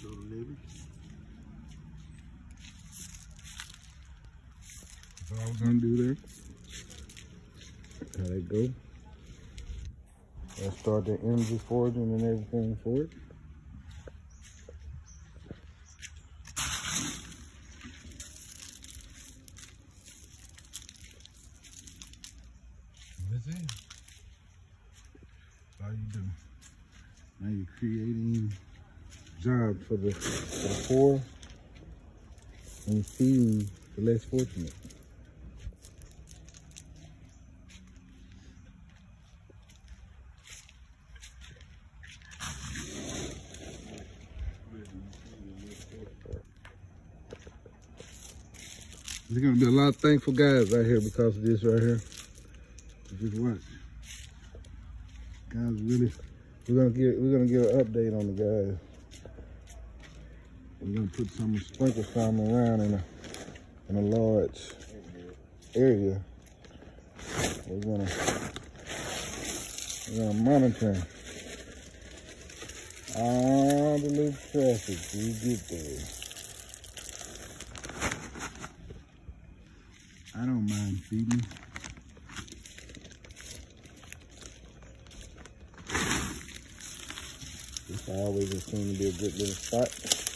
So living. That's all we're gonna do there. How they go. Let's start the energy foraging and everything for it. That's it. That's all you do. Now you're creating jobs for the poor and feeding the less fortunate. There's gonna be a lot of thankful guys out here because of this right here. Just watch. Guys really, we're gonna get an update on the guys. We're gonna put some sprinkle some around in a large area. We're gonna monitor all the little traffic till we get there. I don't mind feeding. This always seems to be a good little spot.